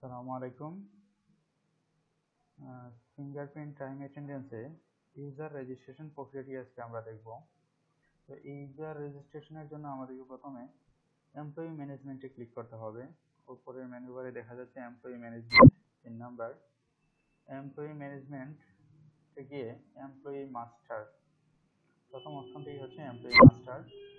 আসসালামু আলাইকুম। Fingerprint time অ্যাটেন্ডেন্সে ইউজার রেজিস্ট্রেশন প্রক্রিয়াটি আজকে আমরা দেখব। তো ইউজার রেজিস্ট্রেশনের জন্য আমাদেরকে প্রথমে এমপ্লয়ি ম্যানেজমেন্টে ক্লিক করতে হবে। উপরের মেনু বারে দেখা যাচ্ছে এমপ্লয়ি ম্যানেজমেন্ট 3 নাম্বার। এমপ্লয়ি ম্যানেজমেন্টে গিয়ে এমপ্লয়ি মাস্টার, প্রথম অপশনটি হচ্ছে এমপ্লয়ি মাস্টার।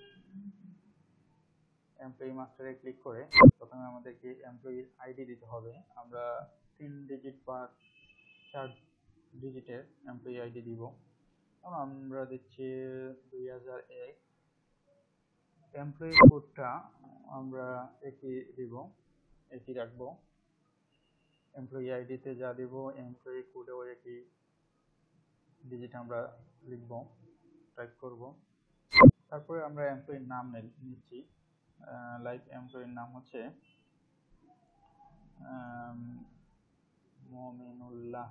এমপ্লয়ি মাস্টারে ক্লিক করে প্রথমে আমাদেরকে এমপ্লয়ি আইডি দিতে হবে। আমরা 3 ডিজিট বা 4 ডিজিটের এমপ্লয়ি আইডি দিব। আমরা দিচ্ছি 2001। এমপ্লয়ি কোডটা আমরা একই দিব, একই রাখবো। এমপ্লয়ি আইডিতে যা দিব এমপ্লয়ি কোডেও একই ডিজিট আমরা লিখব, টাইপ করব। তারপরে আমরা এমপ্লয়ির নাম নিচ্ছি। লাইক এমপ্লয়ির নাম হচ্ছে Mominullah.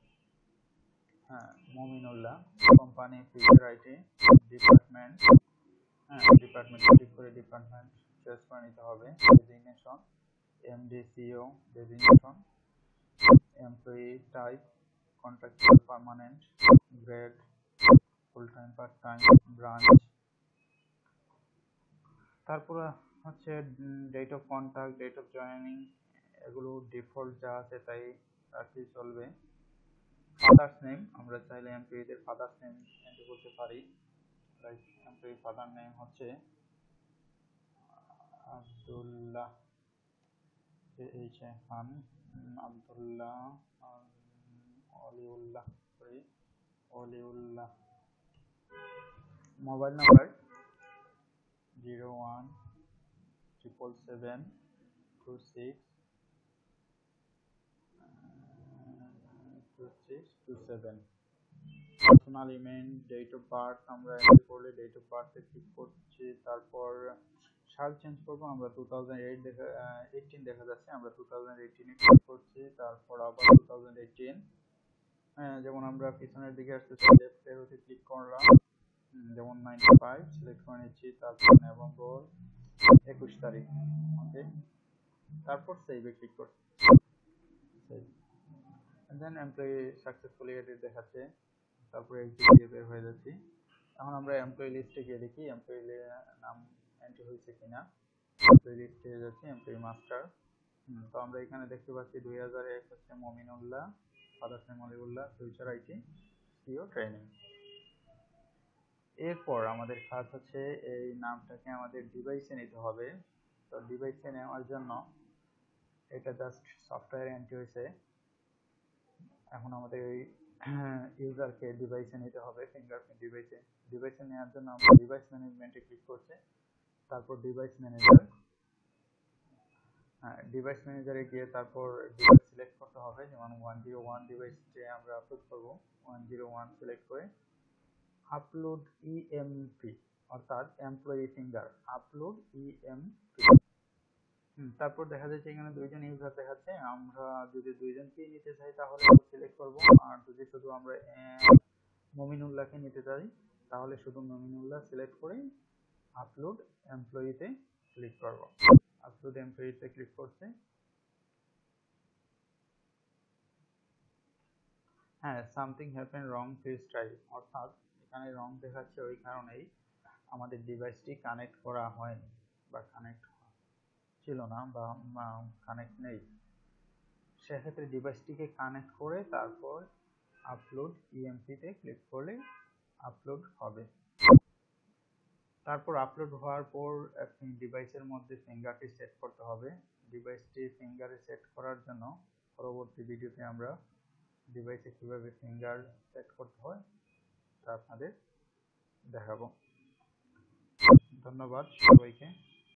Mominullah. Company future IT, department, department click করে ডিপার্টমেন্ট চয়েস করে নিতে হবে। Designation MD CEO designation, employee type contractual permanent, grade full time part time, branch. তারপরে হচ্ছে date of contact, date of joining, এগুলো ডিফল্ট যা আছে তাই রাখলেই চলবে। ফাদার্স নেম, আমরা চাইলে এমপ্লয়িদের ফাদার্স নেম এন্টার করতে পারি। লাইক এমপ্লয়ি ফাদার নেম হচ্ছে Abdullah, Khan, Abdullah, Oliullah, Oliullah. Mobile number 0177262627। Personal email, date of birth আমরা এন্টার করলে ডেট অফ বার্থে ক্লিক করছি। তারপর সাল চেঞ্জ করবো, আমরা 2018 দেখা যাচ্ছে, আমরা 2018 এ ক্লিক করছি। তারপর আবার 2018, যেমন আমরা পিছনের দিকে আসতেছি, লেফট এরোতে ক্লিক করলাম, যেমন 95 সিলেক্ট করে নিচ্ছি। তারপর নভেম্বর 21 তারিখ, ওকে। তারপর সেভে ক্লিক করছি, save. Then employee successfully edit দেখাচ্ছে। তারপরে এক্সিট দিয়ে বের হয়ে যাচ্ছি। এখন আমরা এমপ্লয়ি লিস্টে গিয়ে দেখি এমপ্লয়ি নাম এন্ট্রি হয়েছে কিনা। এমপ্লয়ি লিস্টে যাচ্ছি, এমপ্লয়ি মাস্টার। তো আমরা এখানে দেখতে পাচ্ছি 2001 হচ্ছে Mominullah, father's name Oliullah, future IT, CEO training. এরপর আমাদের কাজ হচ্ছে এই নামটাকে আমাদের ডিভাইসে নিতে হবে। তো ডিভাইসে নেওয়ার জন্য এটা জাস্ট সফটওয়্যার এন্ট্রি হয়েছে। এখন আমাদের এই ইউজারকে ডিভাইসে নিতে হবে, ফিঙ্গারপ্রিন্ট ডিভাইসে নেওয়ার জন্য আমরা ডিভাইস ম্যানেজমেন্টে ক্লিক করছি। তারপর ডিভাইস ম্যানেজারে গিয়ে তারপর ডিভাইস সিলেক্ট করতে হবে। যেমন 101 ডিভাইসে আমরা আপলোড করব। 101 সিলেক্ট করে আপলোড ইএমপি, অর্থাৎ এমপ্লয়ি ফিঙ্গার আপলোড ইএমপি। তারপর দেখা যাচ্ছে এখানে দুইজন ইউজার দেখাচ্ছে। আমরা যদি দুইজনকেই নিতে চাই তাহলে সিলেক্ট করব, আর যদি শুধু আমরা মমিনুল্লাহকে নিতে চাই তাহলে শুধু মমিনুল্লাহ সিলেক্ট করে আপলোড এমপ্লয়িতে ক্লিক করব। আপলোড এমপ্লয়িতে ক্লিক করছে। Something happen wrong, please try, অর্থাৎ এখানে রং দেখাচ্ছে ওই কারণেই আমাদের ডিভাইসটি কানেক্ট করা হয়নি বা কানেক্ট ছিল না বা কানেক্ট নেই। সেক্ষেত্রে ডিভাইসটিকে কানেক্ট করে তারপর আপলোড ইএমপিতে ক্লিক করলে আপলোড হবে। তারপর আপলোড হওয়ার পর আপনি ডিভাইসের মধ্যে ফিঙ্গারটি সেট করতে হবে। ডিভাইসটি ফিঙ্গারে সেট করার জন্য পরবর্তী ভিডিওতে আমরা ডিভাইসে কিভাবে ফিঙ্গার সেট করতে হয় তা আপনাদের দেখাবো। ধন্যবাদ সবাইকে।